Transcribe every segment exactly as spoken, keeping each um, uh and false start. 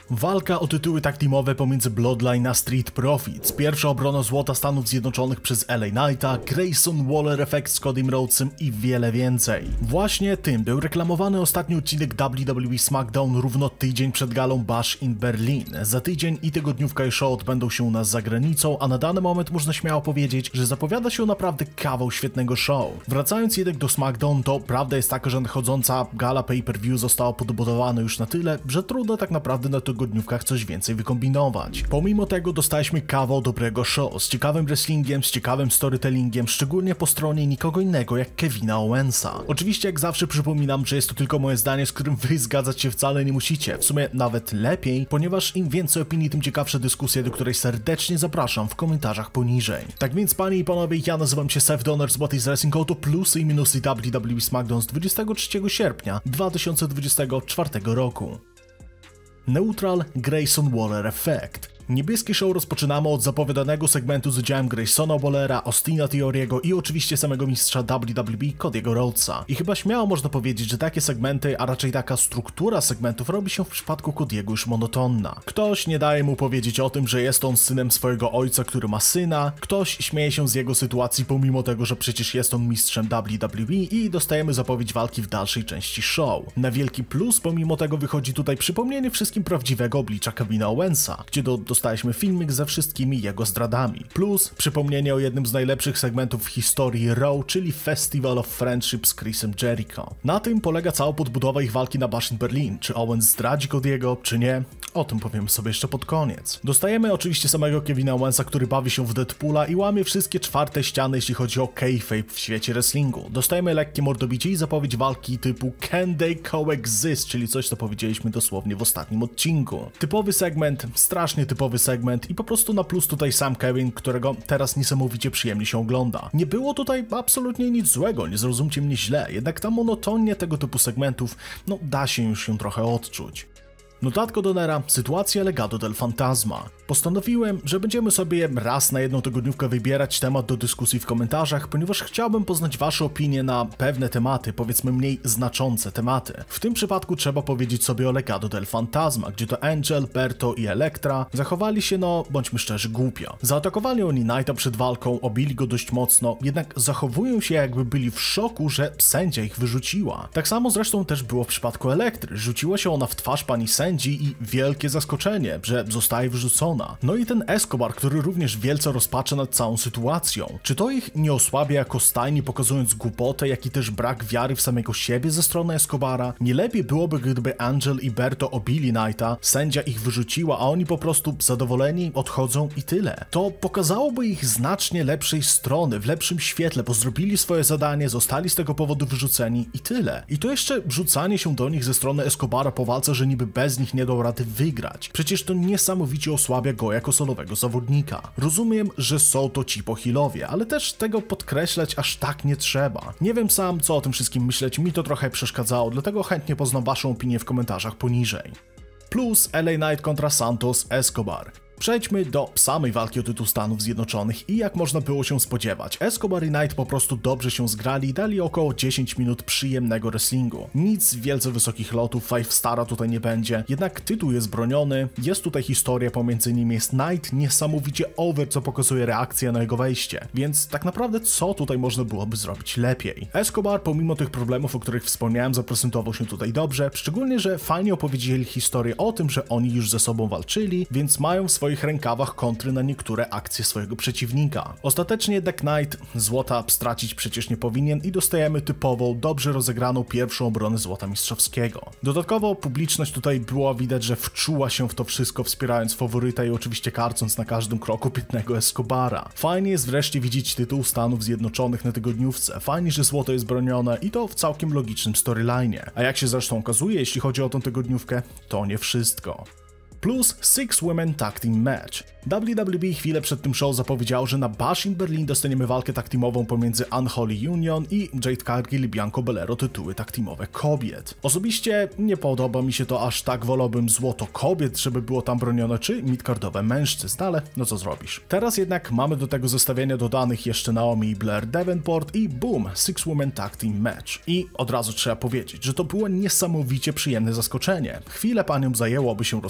Walka o tytuły tag teamowe pomiędzy Bloodline a Street Profits, pierwsza obrona złota Stanów Zjednoczonych przez L A Knighta, Grayson Waller Effect z Codym Rhodesem i wiele więcej. Właśnie tym był reklamowany ostatni odcinek W W E SmackDown równo tydzień przed galą Bash in Berlin. Za tydzień i tygodniówka i show odbędą się u nas za granicą, a na dany moment można śmiało powiedzieć, że zapowiada się naprawdę kawał świetnego show. Wracając jednak do SmackDown, to prawda jest taka, że nadchodząca gala pay-per-view została podbudowana już na tyle, że trudno tak naprawdę na tygodniówkach coś więcej wykombinować. Pomimo tego dostaliśmy kawał dobrego show, z ciekawym wrestlingiem, z ciekawym storytellingiem, szczególnie po stronie nikogo innego jak Kevina Owensa. Oczywiście jak zawsze przypominam, że jest to tylko moje zdanie, z którym wy zgadzać się wcale nie musicie, w sumie nawet lepiej, ponieważ im więcej opinii, tym ciekawsza dyskusja, do której serdecznie zapraszam w komentarzach poniżej. Tak więc panie i panowie, ja nazywam się Seth Donner z What is Wrestling, to plusy i minusy W W E SmackDown z dwudziestego trzeciego sierpnia dwa tysiące dwudziestego czwartego roku. Neutral Grayson Waller Effect. Niebieski show rozpoczynamy od zapowiadanego segmentu z udziałem Graysona Wallera, Austina Theory'ego i oczywiście samego mistrza W W E Cody'ego Rhodesa. I chyba śmiało można powiedzieć, że takie segmenty, a raczej taka struktura segmentów robi się w przypadku Cody'ego już monotonna. Ktoś nie daje mu powiedzieć o tym, że jest on synem swojego ojca, który ma syna, ktoś śmieje się z jego sytuacji pomimo tego, że przecież jest on mistrzem W W E i dostajemy zapowiedź walki w dalszej części show. Na wielki plus pomimo tego wychodzi tutaj przypomnienie wszystkim prawdziwego oblicza Kevina Owensa, gdzie do dostaliśmy filmik ze wszystkimi jego zdradami. Plus przypomnienie o jednym z najlepszych segmentów w historii Raw, czyli Festival of Friendship z Chrisem Jericho. Na tym polega cała podbudowa ich walki na Bash in Berlin. Czy Owens zdradzi Cody'ego, czy nie? O tym powiemy sobie jeszcze pod koniec. Dostajemy oczywiście samego Kevina Owensa, który bawi się w Deadpoola i łamie wszystkie czwarte ściany, jeśli chodzi o kayfabe w świecie wrestlingu. Dostajemy lekkie mordobicie i zapowiedź walki typu Can they coexist, czyli coś, co powiedzieliśmy dosłownie w ostatnim odcinku. Typowy segment, strasznie typowy segment i po prostu na plus tutaj sam Kevin, którego teraz niesamowicie przyjemnie się ogląda. Nie było tutaj absolutnie nic złego, nie zrozumcie mnie źle, jednak ta monotonia tego typu segmentów, no da się już się trochę odczuć. Notatko Donnera, sytuacja Legado del Fantasma. Postanowiłem, że będziemy sobie raz na jedną tygodniówkę wybierać temat do dyskusji w komentarzach, ponieważ chciałbym poznać wasze opinie na pewne tematy, powiedzmy mniej znaczące tematy. W tym przypadku trzeba powiedzieć sobie o Legado del Fantasma, gdzie to Angel, Berto i Elektra zachowali się, no bądźmy szczerzy, głupio. Zaatakowali oni Knighta przed walką, obili go dość mocno, jednak zachowują się jakby byli w szoku, że sędzia ich wyrzuciła. Tak samo zresztą też było w przypadku Elektry, rzuciła się ona w twarz pani sędzi i wielkie zaskoczenie, że zostaje wyrzucona. No i ten Escobar, który również wielce rozpacza nad całą sytuacją. Czy to ich nie osłabia jako stajni, pokazując głupotę, jak i też brak wiary w samego siebie ze strony Escobara? Nie lepiej byłoby, gdyby Angel i Berto obili Knighta, sędzia ich wyrzuciła, a oni po prostu zadowoleni odchodzą i tyle. To pokazałoby ich znacznie lepszej strony, w lepszym świetle, bo zrobili swoje zadanie, zostali z tego powodu wyrzuceni i tyle. I to jeszcze rzucanie się do nich ze strony Escobara po walce, że niby bez nich nie dał rady wygrać. Przecież to niesamowicie osłabia go jako solowego zawodnika. Rozumiem, że są to ci pochilowie, ale też tego podkreślać aż tak nie trzeba. Nie wiem sam, co o tym wszystkim myśleć, mi to trochę przeszkadzało, dlatego chętnie poznam waszą opinię w komentarzach poniżej. Plus L A Knight kontra Santos Escobar. Przejdźmy do samej walki o tytuł Stanów Zjednoczonych i jak można było się spodziewać, Escobar i Knight po prostu dobrze się zgrali i dali około dziesięć minut przyjemnego wrestlingu. Nic wielce wysokich lotów, five stara tutaj nie będzie, jednak tytuł jest broniony, jest tutaj historia pomiędzy nimi, jest Knight niesamowicie over, co pokazuje reakcję na jego wejście, więc tak naprawdę co tutaj można byłoby zrobić lepiej? Escobar pomimo tych problemów, o których wspomniałem, zaprezentował się tutaj dobrze, szczególnie, że fajnie opowiedzieli historię o tym, że oni już ze sobą walczyli, więc mają w swoich W swoich rękawach kontry na niektóre akcje swojego przeciwnika. Ostatecznie jednak Knight złota stracić przecież nie powinien i dostajemy typową, dobrze rozegraną pierwszą obronę złota mistrzowskiego. Dodatkowo publiczność tutaj była widać, że wczuła się w to wszystko, wspierając faworyta i oczywiście karcąc na każdym kroku pitnego Escobara. Fajnie jest wreszcie widzieć tytuł Stanów Zjednoczonych na tygodniówce, fajnie, że złoto jest bronione i to w całkiem logicznym storylinie. A jak się zresztą okazuje, jeśli chodzi o tą tygodniówkę, to nie wszystko. Plus Six Women Tag Team Match. W W E chwilę przed tym show zapowiedział, że na Bash in Berlin dostaniemy walkę tag teamową pomiędzy Unholy Union i Jade Cargill i Bianca Belair o tytuły tag teamowe kobiet. Osobiście nie podoba mi się to aż tak, wolałbym złoto kobiet, żeby było tam bronione, czy midcardowe mężczyzn, ale no co zrobisz. Teraz jednak mamy do tego zestawienia dodanych jeszcze Naomi i Blair Davenport i boom, Six Women Tag Team Match. I od razu trzeba powiedzieć, że to było niesamowicie przyjemne zaskoczenie. Chwilę paniom zajęło, by się rozkręcić,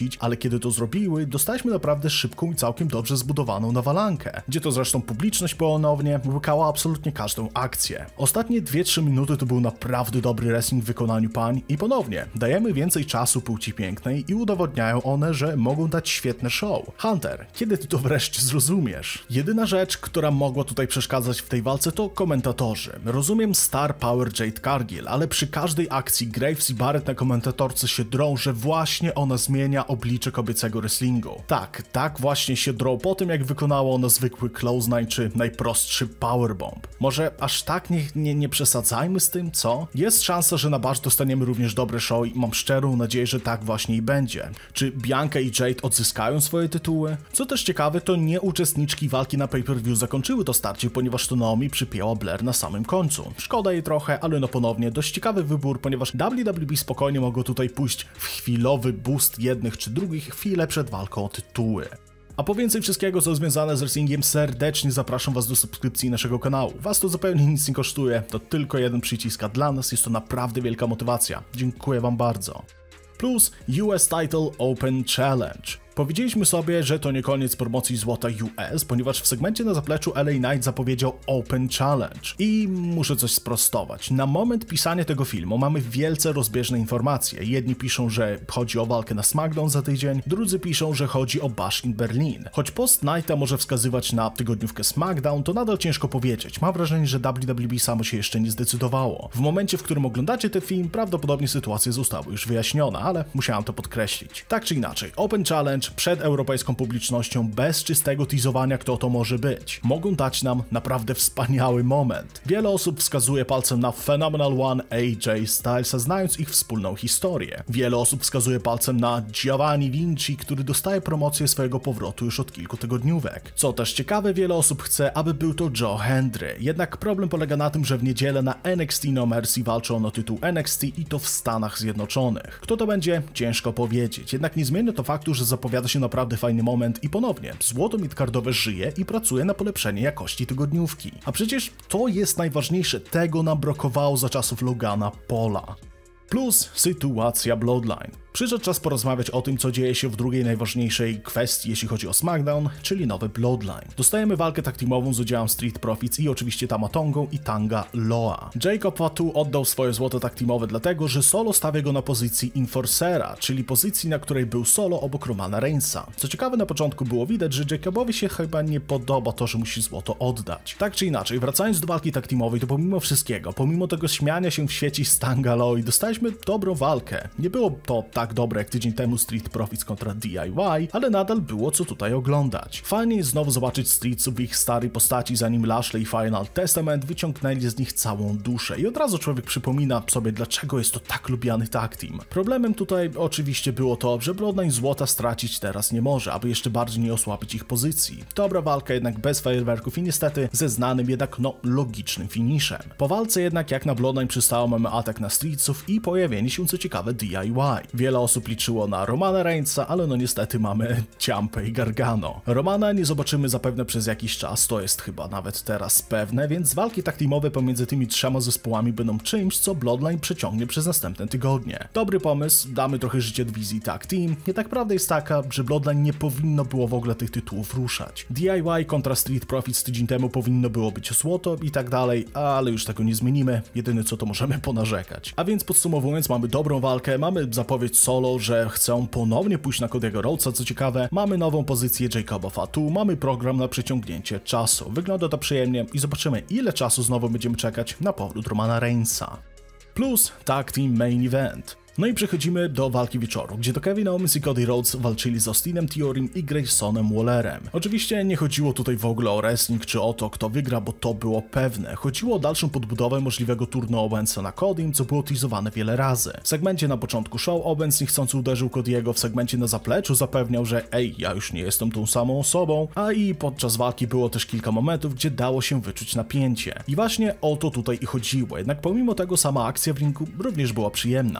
wrócić, ale kiedy to zrobiły, dostaliśmy naprawdę szybką i całkiem dobrze zbudowaną nawalankę, gdzie to zresztą publiczność ponownie łykała absolutnie każdą akcję. Ostatnie dwie trzy minuty to był naprawdę dobry wrestling w wykonaniu pań i ponownie dajemy więcej czasu płci pięknej i udowodniają one, że mogą dać świetne show. Hunter, kiedy ty to wreszcie zrozumiesz? Jedyna rzecz, która mogła tutaj przeszkadzać w tej walce, to komentatorzy. Rozumiem star power Jade Cargill, ale przy każdej akcji Graves i Barrett na komentatorce się drą, że właśnie ona zmienia oblicze kobiecego wrestlingu. Tak, tak właśnie się drą po tym, jak wykonała ona zwykły close nine czy najprostszy powerbomb. Może aż tak nie, nie, nie przesadzajmy z tym, co? Jest szansa, że na Bash dostaniemy również dobre show i mam szczerą nadzieję, że tak właśnie i będzie. Czy Bianca i Jade odzyskają swoje tytuły? Co też ciekawe, to nie uczestniczki walki na pay-per-view zakończyły to starcie, ponieważ to Naomi przypięła Blair na samym końcu. Szkoda jej trochę, ale no ponownie dość ciekawy wybór, ponieważ W W E spokojnie mogło tutaj pójść w chwilowy boost jednych czy drugich chwilę przed walką o tytuły. A po więcej wszystkiego, co związane z wrestlingiem, serdecznie zapraszam was do subskrypcji naszego kanału. Was to zupełnie nic nie kosztuje, to tylko jeden przycisk, a dla nas jest to naprawdę wielka motywacja. Dziękuję wam bardzo. Plus U S Title Open Challenge. Powiedzieliśmy sobie, że to nie koniec promocji złota U S, ponieważ w segmencie na zapleczu L A Knight zapowiedział Open Challenge. I muszę coś sprostować. Na moment pisania tego filmu mamy wielce rozbieżne informacje. Jedni piszą, że chodzi o walkę na SmackDown za tydzień, drudzy piszą, że chodzi o Bash in Berlin. Choć post Knighta może wskazywać na tygodniówkę SmackDown, to nadal ciężko powiedzieć. Mam wrażenie, że W W E samo się jeszcze nie zdecydowało. W momencie, w którym oglądacie ten film, prawdopodobnie sytuacja została już wyjaśniona, ale musiałem to podkreślić. Tak czy inaczej, Open Challenge przed europejską publicznością bez czystego teasowania, kto to może być. Mogą dać nam naprawdę wspaniały moment. Wiele osób wskazuje palcem na Phenomenal One A J Stylesa, znając ich wspólną historię. Wiele osób wskazuje palcem na Giovanni Vinci, który dostaje promocję swojego powrotu już od kilku tygodniówek. Co też ciekawe, wiele osób chce, aby był to Joe Hendry. Jednak problem polega na tym, że w niedzielę na N X T No Mercy walczą o tytuł N X T i to w Stanach Zjednoczonych. Kto to będzie? Ciężko powiedzieć. Jednak nie zmienia to faktu, że zapowiada się naprawdę fajny moment i ponownie, złoto midcardowe żyje i pracuje na polepszenie jakości tygodniówki. A przecież to jest najważniejsze, tego nam brakowało za czasów Logana Paula. Plus sytuacja Bloodline. Przyszedł czas porozmawiać o tym, co dzieje się w drugiej najważniejszej kwestii, jeśli chodzi o SmackDown, czyli nowy Bloodline. Dostajemy walkę tag teamową z udziałem Street Profits i oczywiście Tama Tongą i Tanga Loa. Jacob Fatu oddał swoje złoto tag teamowe dlatego, że Solo stawia go na pozycji Enforcera, czyli pozycji, na której był Solo obok Romana Reignsa. Co ciekawe, na początku było widać, że Jacobowi się chyba nie podoba to, że musi złoto oddać. Tak czy inaczej, wracając do walki tag teamowej, to pomimo wszystkiego, pomimo tego śmiania się w sieci z Tanga Loi, dostaliśmy dobrą walkę. Nie było to tak dobre jak tydzień temu Street Profits kontra D I Y, ale nadal było co tutaj oglądać. Fajnie jest znowu zobaczyć Streetsów w ich starej postaci, zanim Lashley i Final Testament wyciągnęli z nich całą duszę i od razu człowiek przypomina sobie, dlaczego jest to tak lubiany tag team. Problemem tutaj oczywiście było to, że Bloodline złota stracić teraz nie może, aby jeszcze bardziej nie osłabić ich pozycji. Dobra walka jednak bez fajerwerków i niestety ze znanym jednak no logicznym finiszem. Po walce jednak jak na Bloodline przystało, mamy atak na Streetsów i pojawienie się co ciekawe D I Y. Wiele osób liczyło na Romana Reignsa, ale no niestety mamy Ciampę i Gargano. Romana nie zobaczymy zapewne przez jakiś czas, to jest chyba nawet teraz pewne, więc walki tag teamowe pomiędzy tymi trzema zespołami będą czymś, co Bloodline przeciągnie przez następne tygodnie. Dobry pomysł, damy trochę życia dywizji tag team, jednak prawda jest taka, że Bloodline nie powinno było w ogóle tych tytułów ruszać. D I Y kontra Street Profits tydzień temu powinno było być o złoto i tak dalej, ale już tego nie zmienimy, jedyne co to możemy ponarzekać. A więc podsumowując, mamy dobrą walkę, mamy zapowiedź Solo, że chcą ponownie pójść na Cody'ego Rhodesa, co ciekawe, mamy nową pozycję Jacoba Fatu, mamy program na przeciągnięcie czasu. Wygląda to przyjemnie i zobaczymy, ile czasu znowu będziemy czekać na powrót Romana Reignsa. Plus Tag Team Main Event. No i przechodzimy do walki wieczoru, gdzie to Kevin Owens i Cody Rhodes walczyli z Austinem Theorym i Graysonem Wallerem. Oczywiście nie chodziło tutaj w ogóle o wrestling czy o to, kto wygra, bo to było pewne. Chodziło o dalszą podbudowę możliwego turnu Owensa na Codym, co było teasowane wiele razy. W segmencie na początku show Owens niechcący uderzył Cody'ego, w segmencie na zapleczu zapewniał, że ej, ja już nie jestem tą samą osobą, a i podczas walki było też kilka momentów, gdzie dało się wyczuć napięcie. I właśnie o to tutaj i chodziło, jednak pomimo tego sama akcja w ringu również była przyjemna. Austin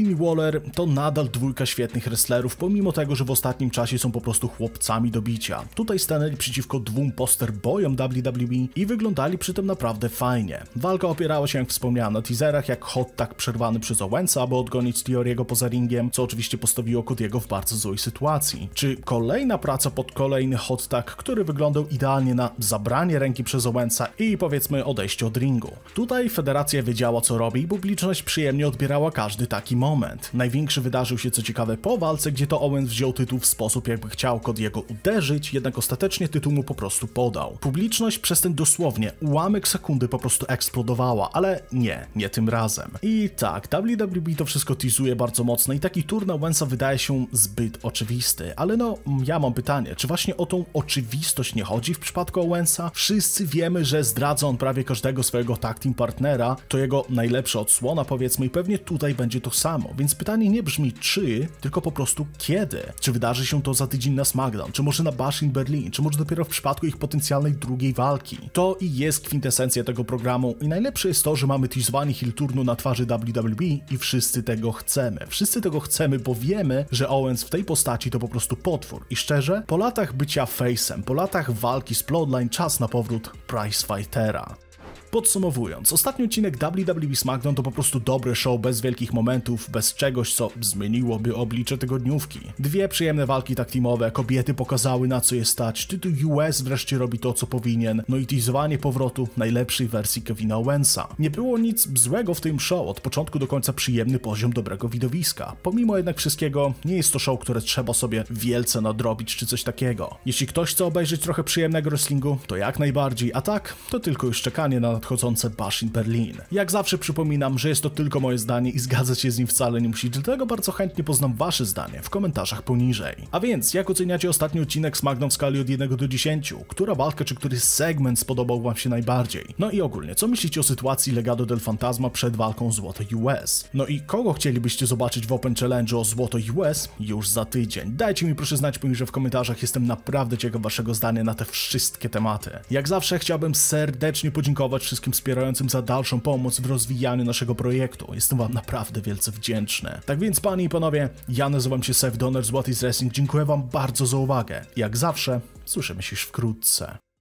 Cody i Waller to nadal dwójka świetnych wrestlerów, pomimo tego, że w ostatnim czasie są po prostu chłopcami do bicia. Tutaj stanęli przeciwko dwóm poster boyom W W E i wyglądali przy tym naprawdę fajnie. Walka opierała się, jak wspomniałem, na teaserach, jak hot tag przerwany przez Owensa, aby odgonić Theory'ego poza ringiem, co oczywiście postawiło Cody'ego w bardzo złej sytuacji. Czy kolejna praca pod kolejny hot tag, który wyglądał idealnie na zabranie ręki przez Owensa i powiedzmy odejście od ringu. Tutaj federacja wiedziała, co robi i publiczność przyjemnie odbierała każdy taki moment. Największy wydarzył się, co ciekawe, po walce, gdzie to Owens wziął tytuł w sposób, jakby chciał Cody'ego uderzyć, jednak ostatecznie tytuł mu po prostu podał. Publiczność przez ten dosłownie ułamek sekundy po prostu eksplodowała, ale nie, nie tym razem. I tak, W W E to wszystko teasuje bardzo mocno i taki turn Owensa wydaje się zbyt oczywisty, ale no, ja mam pytanie, czy właśnie o tą oczywistość nie chodzi w przypadku Owensa? Wszyscy wiemy, że zdradza on prawie każdego swojego tag team partnera, to jego najlepsza odsłona, powiedzmy, i pewnie tutaj będzie to samo, więc pytanie nie brzmi czy, tylko po prostu kiedy? Czy wydarzy się to za tydzień na SmackDown, czy może na Bash in Berlin, czy może dopiero w przypadku ich potencjalnej drugiej walki? To i jest kwintesencja tego programu i najlepsze jest to, że mamy teasowanie heel turnu na twarzy W W E i wszyscy tego chcemy. Wszyscy tego chcemy, bo wiemy, że Owens w tej postaci to po prostu potwór i szczerze, po latach bycia face'em, po latach walki z Bloodline, czas na powrót Pricefightera. Podsumowując, ostatni odcinek W W E SmackDown to po prostu dobre show bez wielkich momentów, bez czegoś, co zmieniłoby oblicze tygodniówki. Dwie przyjemne walki tag teamowe, kobiety pokazały, na co je stać, tytuł U S wreszcie robi to, co powinien, no i teasowanie powrotu najlepszej wersji Kevina Owensa. Nie było nic złego w tym show, od początku do końca przyjemny poziom dobrego widowiska. Pomimo jednak wszystkiego, nie jest to show, które trzeba sobie wielce nadrobić czy coś takiego. Jeśli ktoś chce obejrzeć trochę przyjemnego wrestlingu, to jak najbardziej, a tak, to tylko już czekanie na nadchodzące Bash in Berlin. Jak zawsze przypominam, że jest to tylko moje zdanie i zgadzać się z nim wcale nie musicie, dlatego bardzo chętnie poznam wasze zdanie w komentarzach poniżej. A więc, jak oceniacie ostatni odcinek SmackDown w skali od jednego do dziesięciu? Która walka czy który segment spodobał wam się najbardziej? No i ogólnie, co myślicie o sytuacji Legado del Fantasma przed walką Złoto U S? No i kogo chcielibyście zobaczyć w Open Challenge o Złoto U S już za tydzień? Dajcie mi proszę znać poniżej w komentarzach, jestem naprawdę ciekaw waszego zdania na te wszystkie tematy. Jak zawsze chciałbym serdecznie podziękować wszystkim wspierającym za dalszą pomoc w rozwijaniu naszego projektu. Jestem wam naprawdę wielce wdzięczny. Tak więc, panie i panowie, ja nazywam się Seth Donner z What is Wrestling. Dziękuję wam bardzo za uwagę. Jak zawsze, słyszymy się już wkrótce.